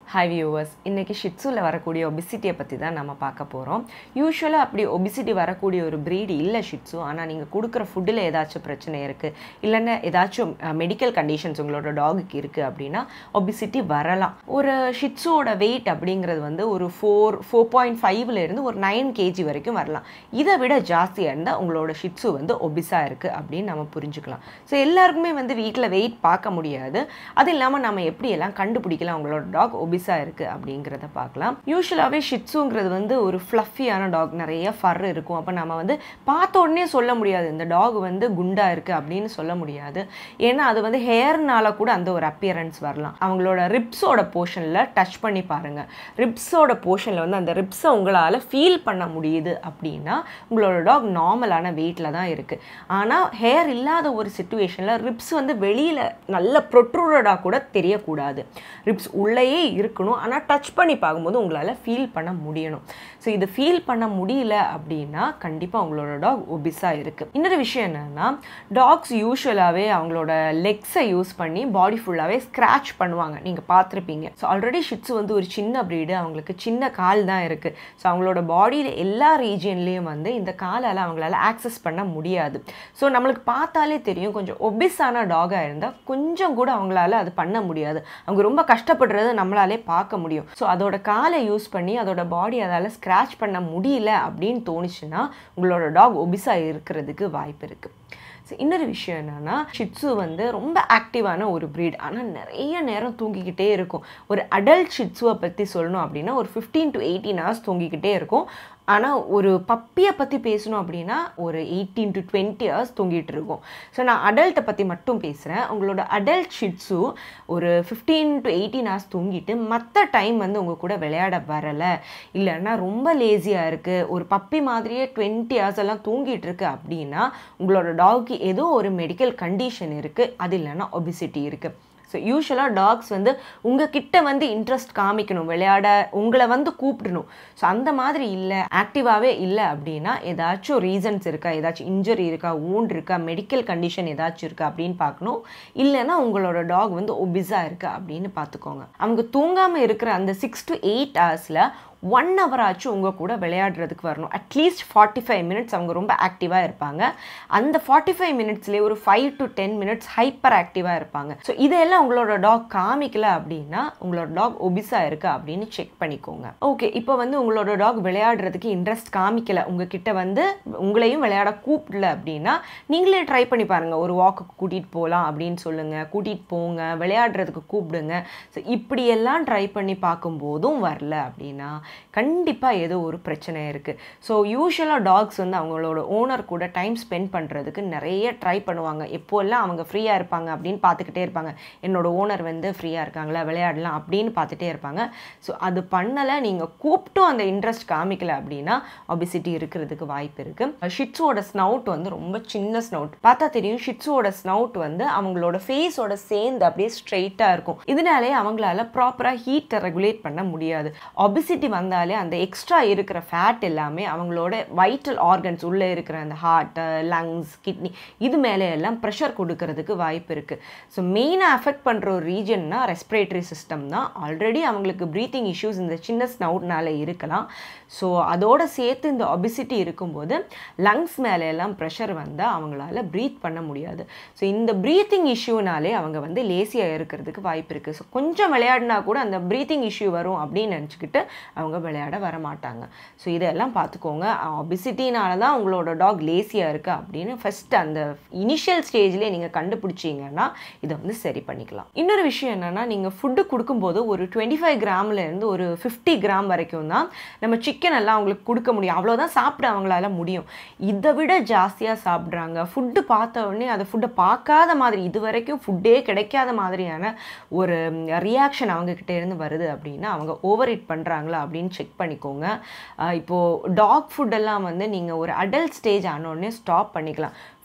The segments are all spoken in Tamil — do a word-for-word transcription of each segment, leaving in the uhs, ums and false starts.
Hi viewers, இன்னைக்கு ShihTzuல வரக்கூடிய obesity பத்தி தான் நாம பார்க்க போறோம். யூசுவலா அப்படி obesity வரக்கூடிய ஒரு breed இல்ல ShihTzu. ஆனா நீங்க கொடுக்கிற ஃபுட்ல ஏதாச்சும் பிரச்சனை இருக்கு இல்லன்னா ஏதாச்சும் மெடிக்கல் கண்டிஷன்ஸ் உங்களோட டாகுக்கு இருக்கு அப்படினா obesity வரலாம். ஒரு ShihTzuவோட weight அப்படிங்கிறது வந்து ஒரு four point five ல இருந்து ஒரு nine kilograms வரைக்கும் வரலாம். இதை விட ஜாஸ்தியா இருந்தா உங்களோட ShihTzu வந்து obese-ஆ இருக்கு அப்படி நாம புரிஞ்சுக்கலாம். சோ எல்லாருக்குமே வந்து வீட்ல weight பார்க்க முடியாது. அது இல்லாம நாம எப்படி எல்லாம் கண்டுபிடிக்கலாம் உங்களோட டாக் obese இருக்கு அப்படிங்கறத பார்க்கலாம். யூசுவலாவே ShihTzuங்கிறது வந்து ஒரு ஃப்ளஃபியான டாக், நிறைய ஃபர் இருக்கும். அப்ப நாம வந்து பார்த்த உடனே சொல்ல முடியாது இந்த டாக் வந்து குண்டா இருக்கு அப்படினு சொல்ல முடியாது. ஏன்னா அது வந்து ஹேர்னால கூட அந்த ஒரு அப்பியரன்ஸ் வரலாம். அவங்களோட ரிப்ஸோட போர்ஷன்ல டச் பண்ணி பாருங்க. ரிப்ஸோட போர்ஷன்ல வந்து அந்த ரிப்ஸை உங்களால ஃபீல் பண்ண முடியுது அப்படினா உங்களோட டாக் நார்மலான வெயிட்ல தான் இருக்கு. ஆனா ஹேர் இல்லாத ஒரு சிச்சுவேஷன்ல ரிப்ஸ் வந்து வெளியில நல்ல ப்ரொட்ரூடடா கூட தெரியக்கூடாது. ரிப்ஸ் உள்ளேயே இருக்கணும். ஆனா டச் பண்ணி பாக்கும்போது உங்களால ஃபீல் பண்ண முடியணும். சோ இது ஃபீல் பண்ண முடியல அப்படினா கண்டிப்பா உங்களோட டாக் obese-ஆ இருக்கு. இன்னொரு விஷயம் என்னன்னா டாக்ஸ் யூசுவலாவே அவங்களோட லெக்ஸை யூஸ் பண்ணி பாடி ஃபுல்லாவே ஸ்கிராட்ச் பண்ணுவாங்க. நீங்க பார்த்திருப்பீங்க. சோ ஆல்ரெடி ShihTzu வந்து ஒரு சின்ன breed, அவங்களுக்கு சின்ன கால் தான் இருக்கு. சோ அவங்களோட பாடியில எல்லா ரீஜியன்லயும் வந்து இந்த காலால அவங்களால ஆக்சஸ் பண்ண முடியாது. சோ நமக்கு பார்த்தாலே தெரியும் கொஞ்சம் obese-ஆன டாகா இருந்தா கொஞ்சம் கூட அவங்களால அது பண்ண முடியாது. அவங்க ரொம்ப கஷ்டப்படுறது நம்மளாலே பார்க்க முடியும். சோ அதோட காலை யூஸ் பண்ணி அதோட பாடி அதால ஸ்கிராட்ச் பண்ண முடியல அப்படின்னு தோணுச்சுன்னா உங்களோட டாக் obese-ஆ இருக்கிறதுக்கு வாய்ப்பு இருக்கு. இன்னொரு விஷயம் என்னன்னா ShihTzu வந்து ரொம்ப ஆக்டிவான ஒரு breed. ஆனா நிறைய நேரம் தூங்கிக்கிட்டே இருக்கும். ஒரு அடல்ட் ShihTzuவை பத்தி சொல்லணும் அப்படின்னா ஒரு fifteen to eighteen hours தூங்கிக்கிட்டே இருக்கும். ஆனா ஒரு பப்பியை பத்தி பேசணும் அப்படின்னா ஒரு eighteen to twenty hours தூங்கிட்டு இருக்கும். ஸோ நான் அடல்ட்டை பத்தி மட்டும் பேசுறேன். உங்களோட அடல்ட் ShihTzu ஒரு fifteen to eighteen hours தூங்கிட்டு மற்ற டைம் வந்து உங்க கூட விளையாட வரல, இல்லைன்னா ரொம்ப லேசியா இருக்கு, ஒரு பப்பி மாதிரியே twenty hours எல்லாம் தூங்கிட்டு இருக்கு அப்படின்னா உங்களோட டாக்கு ஏதோ ஒரு மெடிக்கல் கண்டிஷன் இருக்கு, அது இல்லைன்னா obesity இருக்கு. ஸோ யூஸ்வலாக டாக்ஸ் வந்து உங்ககிட்ட வந்து இன்ட்ரெஸ்ட் காமிக்கணும், விளையாட உங்களை வந்து கூப்பிடணும். ஸோ அந்த மாதிரி இல்லை, ஆக்டிவாகவே இல்லை அப்படின்னா ஏதாச்சும் ரீசன்ஸ் இருக்கா, ஏதாச்சும் இன்ஜுரி இருக்கா, ஊண்ட் இருக்கா, மெடிக்கல் கண்டிஷன் ஏதாச்சும் இருக்கா அப்படின்னு பார்க்கணும். இல்லைன்னா உங்களோட டாக் வந்து obese-ஆ இருக்கா அப்படின்னு பார்த்துக்கோங்க. அவங்க தூங்காமல் இருக்கிற அந்த சிக்ஸ் டு எயிட் ஹவர்ஸில் ஒன் ஹவர் ஆச்சும் உங்கள் கூட விளையாடுறதுக்கு வரணும். அட்லீஸ்ட் ஃபார்ட்டி ஃபைவ் மினிட்ஸ் அவங்க ரொம்ப ஆக்டிவாக இருப்பாங்க. அந்த ஃபார்ட்டி ஃபைவ் மினிட்ஸ்லேயே ஒரு five to ten minutes hyper ஆக்டிவாக இருப்பாங்க. ஸோ இதெல்லாம் உங்களோட டாக் காமிக்கல அப்படின்னா உங்களோட டாக் obese-ஆ இருக்கா அப்படின்னு செக் பண்ணிக்கோங்க. ஓகே, இப்போ வந்து உங்களோட டாக் விளையாடுறதுக்கு இன்ட்ரெஸ்ட் காமிக்கல, உங்ககிட்ட வந்து உங்களையும் விளையாட கூப்பிடல அப்படின்னா நீங்களே ட்ரை பண்ணி பாருங்கள். ஒரு வாக்குக்கு கூட்டிகிட்டு போகலாம் அப்படின்னு சொல்லுங்கள், கூட்டிகிட்டு போங்க, விளையாடுறதுக்கு கூப்பிடுங்க. ஸோ இப்படியெல்லாம் ட்ரை பண்ணி பார்க்கும்போதும் வரல அப்படின்னா கண்டிப்பாக ஏதோ ஒரு பிரச்சனை இருக்குது. ஸோ யூஸ்வலாக டாக்ஸ் வந்து அவங்களோட ஓனர் கூட டைம் ஸ்பெண்ட் பண்ணுறதுக்கு நிறைய ட்ரை பண்ணுவாங்க. எப்போல்லாம் அவங்க ஃப்ரீயாக இருப்பாங்க அப்படின்னு பார்த்துக்கிட்டே இருப்பாங்க. என்னோட ஓனர் வந்து ஃப்ரீயாக இருக்காங்களா, விளையாடலாம் அப்படின்னு பார்த்துட்டே இருப்பாங்க. ஸோ அது பண்ணலை, நீங்கள் கூப்பிட்டும் அந்த இன்ட்ரெஸ்ட் காமிக்கல அப்படின்னா obesity இருக்கிறதுக்கு வாய்ப்பு இருக்குது. ShihTzuவோட ஸ்னவுட் வந்து ரொம்ப சின்ன ஸ்னவுட், பார்த்தா தெரியும். ShihTzuவோட ஸ்னவுட் வந்து அவங்களோட ஃபேஸோட சேர்ந்து அப்படியே ஸ்ட்ரெயிட்டாக இருக்கும். இதனாலே அவங்களால ப்ராப்பராக ஹீட்டை ரெகுலேட் பண்ண முடியாது. obesity வந்தாலே அந்த எக்ஸ்ட்ரா இருக்கிற ஃபேட் எல்லாமே அவங்களோட வைட்டல் ஆர்கன்ஸ் உள்ளே இருக்கிற அந்த ஹார்ட், லங்ஸ், கிட்னி இது மேலே எல்லாம் ப்ரெஷர் கொடுக்கறதுக்கு வாய்ப்பு இருக்குது. ஸோ மெயினாக அஃபெக்ட் பண்ணுற ஒரு ரீஜன்னா ரெஸ்பிரேட்டரி சிஸ்டம் தான். ஆல்ரெடி அவங்களுக்கு ப்ரீத்திங் இஷ்யூஸ் இந்த சின்ன ஸ்னவுட்னால இருக்கலாம். ஸோ அதோட சேர்த்து இந்த obesity இருக்கும்போது லங்ஸ் மேலே எல்லாம் ப்ரெஷர் வந்தால் அவங்களால ப்ரீத் பண்ண முடியாது. ஸோ இந்த ப்ரீத்திங் இஷ்யூனாலே அவங்க வந்து லேசியாக இருக்கிறதுக்கு வாய்ப்பு இருக்குது. ஸோ கொஞ்சம் விளையாடினா கூட அந்த ப்ரீத்திங் இஷ்யூ வரும் அப்படின்னு நினச்சிக்கிட்டு அவங்க விளையாட வர மாட்டாங்க. ஸோ இதெல்லாம் பார்த்துக்கோங்க. obesityனால தான் உங்களோட டாக் லேசியாக இருக்குது அப்படின்னு ஃபர்ஸ்ட் அந்த இனிஷியல் ஸ்டேஜ்லேயே நீங்கள் கண்டுபிடிச்சிங்கன்னா இதை வந்து சரி பண்ணிக்கலாம். இன்னொரு விஷயம் என்னென்னா நீங்கள் ஃபுட்டு கொடுக்கும்போது ஒரு டுவெண்ட்டி ஃபைவ் கிராம்லேருந்து ஒரு ஃபிஃப்டி கிராம் வரைக்கும் தான் நம்ம சிக்கன் எல்லாம் அவங்களுக்கு கொடுக்க முடியும். அவ்வளோதான் சாப்பிட அவங்களால முடியும். இதை விட ஜாஸ்தியாக சாப்பிட்றாங்க. ஃபுட்டு பார்த்த உடனே அதை ஃபுட்டை பார்க்காத மாதிரி, இது வரைக்கும் ஃபுட்டே கிடைக்காத மாதிரியான ஒரு ரியாக்ஷன் அவங்கக்கிட்ட இருந்து வருது அப்படின்னா அவங்க ஓவர் ஈட் பண்ணுறாங்களா அப்படின்னு செக் பண்ணிக்கோங்க. இப்போது டாக் ஃபுட்டெல்லாம் வந்து நீங்கள் ஒரு அடல்ட் ஸ்டேஜ் ஆனோடனே ஸ்டாப் பண்ணிக்கலாம்.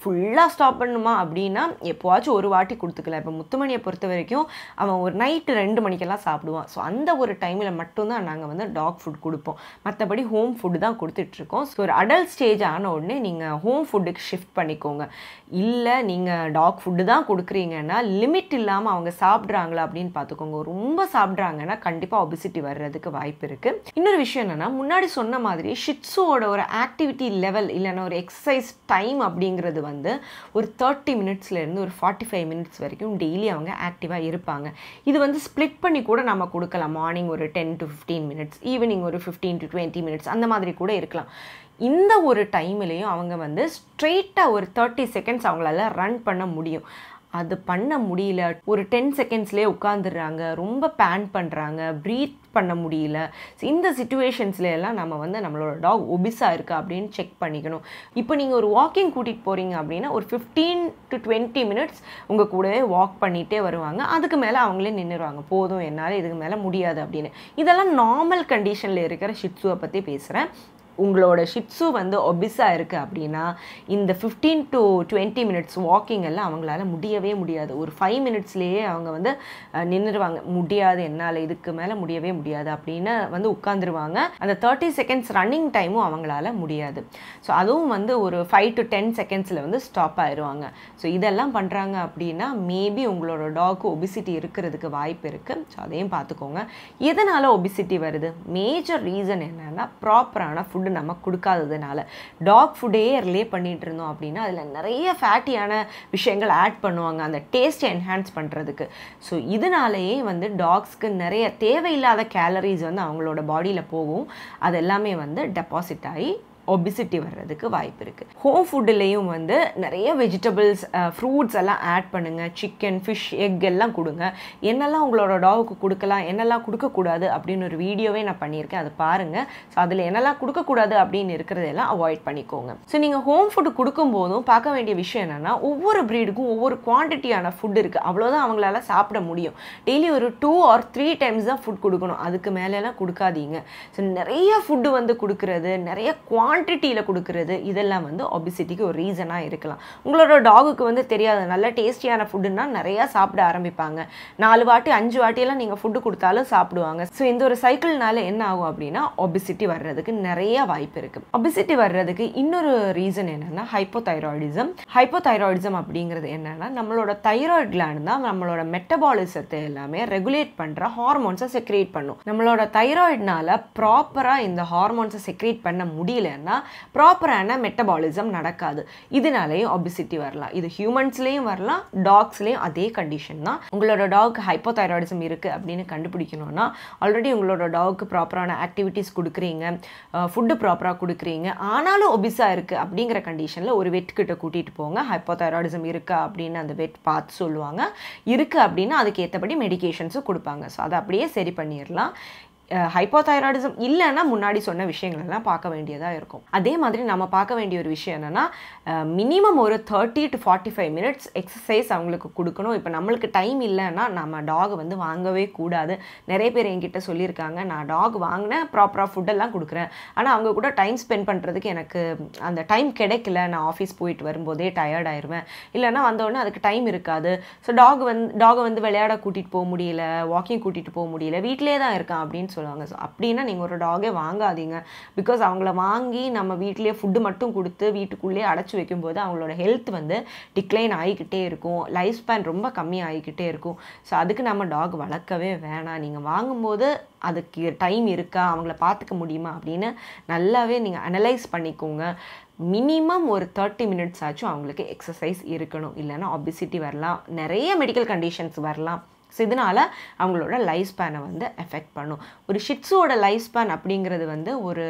ஃபுல்லாக ஸ்டாப் பண்ணுமா அப்படின்னா எப்போவாச்சும் ஒரு வாட்டி கொடுத்துக்கலாம். இப்போ முத்துமணியை பொறுத்த வரைக்கும் அவன் ஒரு நைட்டு ரெண்டு மணிக்கெல்லாம் சாப்பிடுவான். ஸோ அந்த ஒரு டைமில் மட்டும்தான் நாங்கள் வந்து டாக் ஃபுட் கொடுப்போம். மற்றபடி ஹோம் ஃபுட்டு தான் கொடுத்துட்ருக்கோம். ஸோ ஒரு அடல்ட் ஸ்டேஜ் ஆன உடனே நீங்கள் ஹோம் ஃபுட்டுக்கு ஷிஃப்ட் பண்ணிக்கோங்க. இல்லை நீங்கள் டாக் ஃபுட்டு தான் கொடுக்குறீங்கன்னா லிமிட் இல்லாமல் அவங்க சாப்பிட்றாங்களா அப்படின்னு பார்த்துக்கோங்க. ரொம்ப சாப்பிட்றாங்கன்னா கண்டிப்பாக ஒபிசிட்டி வர்றதுக்கு வாய்ப்பு இருக்குது. இன்னொரு விஷயம் என்னென்னா, முன்னாடி சொன்ன மாதிரி ஷிட்ஸுவோட ஒரு ஆக்டிவிட்டி லெவல் இல்லைன்னா ஒரு எக்ஸசைஸ் டைம் அப்படிங்கிறது வந்து ஒரு தேர்ட்டி மினிட்ஸ்லேருந்து ஒரு ஃபார்ட்டி ஃபைவ் மினிட்ஸ் வரைக்கும் டெய்லி அவங்க ஆக்டிவாக இருப்பாங்க. இது வந்து ஸ்ப்ளிட் பண்ணி கூட நம்ம கொடுக்கலாம். மார்னிங் ஒரு ten to fifteen minutes, evening ஒரு ஃபிஃப்டீன் டு டுவெண்ட்டி மினிட்ஸ் அந்த மாதிரி கூட இருக்கலாம். இந்த ஒரு டைம்லேயும் அவங்க வந்து ஸ்ட்ரெயிட்டாக ஒரு தேர்ட்டி செகண்ட்ஸ் அவங்களால ரன் பண்ண முடியும். அது பண்ண முடியல, ஒரு டென் செகண்ட்ஸ்லேயே உட்காந்துடுறாங்க, ரொம்ப பேன் பண்ணுறாங்க, ப்ரீத் பண்ண முடியல. இந்த சிச்சுவேஷன்ஸ்ல எல்லாம் நம்ம வந்து நம்மளோட டாக் ஒபிஸாக இருக்கா அப்படின்னு செக் பண்ணிக்கணும். இப்போ நீங்கள் ஒரு வாக்கிங் கூட்டிகிட்டு போகிறீங்க அப்படின்னா ஒரு ஃபிஃப்டீன் டு டுவெண்ட்டி மினிட்ஸ் உங்கள் கூடவே வாக் பண்ணிகிட்டே வருவாங்க. அதுக்கு மேலே அவங்களே நின்றுடுவாங்க, போதும் என்னால் இதுக்கு மேலே முடியாது அப்படின்னு. இதெல்லாம் நார்மல் கண்டிஷனில் இருக்கிற ஷிட்ஸுவை பற்றி பேசுகிறேன். உங்களோட ஷிட்ஸு வந்து ஒபிஸாக இருக்குது அப்படின்னா இந்த fifteen to twenty minutes walking எல்லாம் அவங்களால முடியவே முடியாது. ஒரு ஃபைவ் மினிட்ஸ்லேயே அவங்க வந்து நின்றுடுவாங்க, முடியாது என்னால் இதுக்கு மேலே முடியவே முடியாது அப்படின்னு வந்து உட்காந்துருவாங்க. அந்த தேர்ட்டி செகண்ட்ஸ் ரன்னிங் டைமும் அவங்களால முடியாது. ஸோ அதுவும் வந்து ஒரு ஃபைவ் டு டென் செகண்ட்ஸில் வந்து ஸ்டாப் ஆயிடுவாங்க. ஸோ இதெல்லாம் பண்ணுறாங்க அப்படின்னா மேபி உங்களோட டாக்கு ஒபிசிட்டி இருக்கிறதுக்கு வாய்ப்பு இருக்குது. ஸோ அதையும் பார்த்துக்கோங்க. எதனால் ஒபிசிட்டி வருது? மேஜர் ரீசன் என்னென்னா ப்ராப்பரான ஃபுட் நம்ம கொடுக்காததுனால. டாக் ஃபுட்டே ரிலே பண்ணிட்டு இருந்தோம் அப்படின்னா அதில் நிறைய ஃபேட்டியான விஷயங்கள் ஆட் பண்ணுவாங்க அந்த டேஸ்ட்டை என்ஹான்ஸ் பண்ணுறதுக்கு. ஸோ இதனாலேயே வந்து டாக்ஸ்க்கு நிறைய தேவையில்லாத கேலரிஸ் வந்து அவங்களோட பாடியில் போகும். அது எல்லாமே வந்து டெபாசிட் ஆகி ஒபிசிட்டி வர்றதுக்கு வாய்ப்பு இருக்குது. ஹோம் ஃபுட்டுலேயும் வந்து நிறைய வெஜிடபிள்ஸ், ஃப்ரூட்ஸ் எல்லாம் ஆட் பண்ணுங்கள். சிக்கன், ஃபிஷ், எக் எல்லாம் கொடுங்க. என்னெல்லாம் உங்களோட டாகுக்கு கொடுக்கலாம், என்னெல்லாம் கொடுக்கக்கூடாது அப்படின்னு ஒரு வீடியோவே நான் பண்ணியிருக்கேன், அதை பாருங்கள். ஸோ அதில் என்னெல்லாம் கொடுக்கக்கூடாது அப்படின்னு இருக்கிறதெல்லாம் அவாய்ட் பண்ணிக்கோங்க. ஸோ நீங்கள் ஹோம் ஃபுட்டு கொடுக்கும்போதும் பார்க்க வேண்டிய விஷயம் என்னென்னா, ஒவ்வொரு ப்ரீடுக்கும் ஒவ்வொரு குவான்டிட்டியான ஃபுட் இருக்குது. அவ்வளோதான் அவங்களால சாப்பிட முடியும். டெய்லி ஒரு டூ ஆர் த்ரீ டைம்ஸ் தான் ஃபுட் கொடுக்கணும், அதுக்கு மேலெல்லாம் கொடுக்காதீங்க. ஸோ நிறைய ஃபுட்டு வந்து கொடுக்குறது, நிறைய குவான் குவான்டிட்டியில் கொடுக்கறது, இதெல்லாம் வந்து ஒபிசிட்டிக்கு ஒரு ரீசனாக இருக்கலாம். உங்களோட டாகுக்கு வந்து தெரியாது, நல்ல டேஸ்டியான ஃபுட்டுன்னா நிறையா சாப்பிட ஆரம்பிப்பாங்க. நாலு வாட்டி அஞ்சு வாட்டியெல்லாம் நீங்கள் ஃபுட்டு கொடுத்தாலும் சாப்பிடுவாங்க. ஸோ இந்த ஒரு சைக்கிள்னால என்ன ஆகும் அப்படின்னா ஒபிசிட்டி வர்றதுக்கு நிறைய வாய்ப்பு இருக்குது. ஒபிசிட்டி வர்றதுக்கு இன்னொரு ரீசன் என்னென்னா ஹைப்போதைராய்டிசம். ஹைப்போதைராய்டிசம் அப்படிங்கிறது என்னென்னா, நம்மளோட தைராய்டு கிளாண்ட் தான் நம்மளோட மெட்டபாலிசத்தை எல்லாமே ரெகுலேட் பண்ணுற ஹார்மோன்ஸை செக்ரேட் பண்ணும். நம்மளோட தைராய்டுனால ப்ராப்பராக இந்த ஹார்மோன்ஸை செக்ரேட் பண்ண முடியல, ப்ராப்பரான மெட்டபாலிசம் நடக்காது. இதனாலேயும் ஒபிசிட்டி வரலாம். இது ஹியூமன்ஸ்லேயும் வரலாம், டாக்ஸ்லேயும் அதே கண்டிஷன் தான். உங்களோட டாக் ஹைப்போதைராய்டிசம் இருக்குது அப்படின்னு கண்டுபிடிக்கணும்னா ஆல்ரெடி உங்களோட டாக்கு ப்ராப்பரான ஆக்டிவிட்டீஸ் கொடுக்குறீங்க, ஃபுட்டு ப்ராப்பராக கொடுக்குறீங்க, ஆனாலும் ஒபிஸாக இருக்குது அப்படிங்கிற கண்டிஷனில் ஒரு வெட் கிட்ட கூட்டிகிட்டு போங்க. ஹைப்போதைராய்டிசம் இருக்கா அப்படின்னு அந்த வெட் பார்த்து சொல்லுவாங்க. இருக்குது அப்படின்னா அதுக்கு ஏற்றபடி மெடிகேஷன்ஸும் கொடுப்பாங்க. ஸோ அதை அப்படியே சரி பண்ணிடலாம். ஹைப்போதைராய்டிசம் இல்லைன்னா முன்னாடி சொன்ன விஷயங்கள் எல்லாம் பார்க்க வேண்டியதாக இருக்கும். அதே மாதிரி நம்ம பார்க்க வேண்டிய ஒரு விஷயம் என்னென்னா, மினிமம் ஒரு thirty to forty five minutes exercise அவங்களுக்கு கொடுக்கணும். இப்போ நம்மளுக்கு டைம் இல்லைன்னா நம்ம டாக் வந்து வாங்கவே கூடாது. நிறைய பேர் என்கிட்ட சொல்லியிருக்காங்க, நான் டாக் வாங்கினேன், ப்ராப்பராக ஃபுட்டெல்லாம் கொடுக்குறேன், ஆனால் அவங்க கூட டைம் ஸ்பெண்ட் பண்ணுறதுக்கு எனக்கு அந்த டைம் கிடைக்கல, நான் ஆஃபீஸ் போயிட்டு வரும்போதே டயர்ட் ஆயிடுவேன், இல்லைன்னா வந்தோடனே அதுக்கு டைம் இருக்காது. ஸோ டாக் வந்து டாகை வந்து விளையாட கூட்டிகிட்டு போக முடியல, வாக்கிங் கூட்டிகிட்டு போக முடியல, வீட்டிலே தான் இருக்கான் அப்படின்னு சொல்லுவாங்க. ஸோ அப்படின்னா நீங்கள் ஒரு டாகே வாங்காதீங்க. பிகாஸ் அவங்கள வாங்கி நம்ம வீட்டிலேயே ஃபுட்டு மட்டும் கொடுத்து வீட்டுக்குள்ளேயே அடைச்சி வைக்கும்போது அவங்களோட ஹெல்த் வந்து டிக்ளைன் ஆகிக்கிட்டே இருக்கும், லைஃப் ஸ்பேன் ரொம்ப கம்மி ஆகிக்கிட்டே இருக்கும். ஸோ அதுக்கு நம்ம டாக் வளர்க்கவே வேணாம். நீங்கள் வாங்கும்போது அதுக்கு டைம் இருக்கா, அவங்கள பார்த்துக்க முடியுமா அப்படின்னு நல்லாவே நீங்கள் அனலைஸ் பண்ணிக்கோங்க. மினிமம் ஒரு தேர்ட்டி மினிட்ஸ் ஆச்சும் அவங்களுக்கு எக்ஸசைஸ் இருக்கணும், இல்லைன்னா ஒபிசிட்டி வரலாம், நிறைய மெடிக்கல் கண்டிஷன்ஸ் வரலாம். ஸோ இதனால் அவங்களோட லைஃப் ஸ்பேனை வந்து எஃபெக்ட் பண்ணும். ஒரு ஷிட்ஸுவோட லைஃப் ஸ்பேன் அப்படிங்கிறது வந்து ஒரு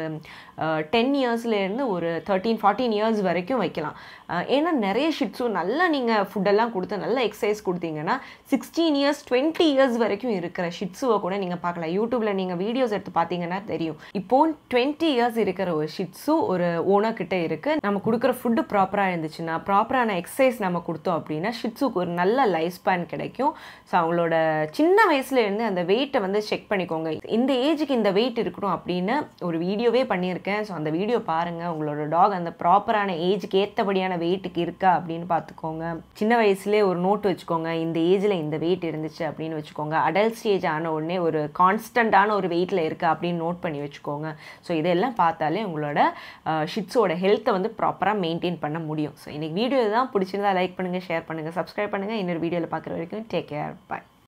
டென் இயர்ஸ்லேருந்து ஒரு தேர்ட்டீன் ஃபார்ட்டீன் இயர்ஸ் வரைக்கும் வைக்கலாம். ஏன்னா நிறைய ஷிட்ஸு நல்லா நீங்கள் ஃபுட்டெல்லாம் கொடுத்து நல்ல எக்ஸசைஸ் கொடுத்தீங்கன்னா சிக்ஸ்டீன் இயர்ஸ் டுவெண்ட்டி இயர்ஸ் வரைக்கும் இருக்கிற ஷிட்ஸுவை கூட நீங்கள் பார்க்கலாம். யூடியூப்பில் நீங்கள் வீடியோஸ் எடுத்து பார்த்தீங்கன்னா தெரியும். இப்போது டுவெண்ட்டி இயர்ஸ் இருக்கிற ஒரு ஷிட்ஸு ஒரு ஓனர்கிட்ட இருக்குது. நம்ம கொடுக்குற ஃபுட்டு ப்ராப்பராக இருந்துச்சுன்னா, ப்ராப்பரான எக்ஸசைஸ் நம்ம கொடுத்தோம் அப்படின்னா ஷிட்ஸுக்கு ஒரு நல்ல லைஃப் ஸ்பேன் கிடைக்கும். ஸோ அவங்களோட உங்களோட சின்ன வயசுலேருந்து அந்த வெயிட்டை வந்து செக் பண்ணிக்கோங்க. இந்த ஏஜுக்கு இந்த வெயிட் இருக்கணும் அப்படின்னு ஒரு வீடியோவே பண்ணியிருக்கேன். ஸோ அந்த வீடியோ பாருங்கள். உங்களோட டாக் அந்த ப்ராப்பரான ஏஜுக்கு ஏற்றபடியான வெயிட்டுக்கு இருக்கா அப்படின்னு பார்த்துக்கோங்க. சின்ன வயசுலேயே ஒரு நோட்டு வச்சுக்கோங்க, இந்த ஏஜில் இந்த வெயிட் இருந்துச்சு அப்படின்னு வச்சுக்கோங்க. அடல்ட் ஸ்டேஜ் ஆன உடனே ஒரு கான்ஸ்டண்ட்டான ஒரு வெயிட்டில் இருக்கா அப்படின்னு நோட் பண்ணி வச்சுக்கோங்க. ஸோ இதெல்லாம் பார்த்தாலே உங்களோட ஷிட்ஸோட ஹெல்த்தை வந்து ப்ராப்பராக மெயின்டைன் பண்ண முடியும். ஸோ இன்றைக்கி வீடியோ தான் பிடிச்சிருந்தா லைக் பண்ணுங்கள், ஷேர் பண்ணுங்கள், சப்ஸ்கிரைப் பண்ணுங்கள். இன்னொரு வீடியோவில் பார்க்குற வரைக்கும் டேக் கேர், பாய்.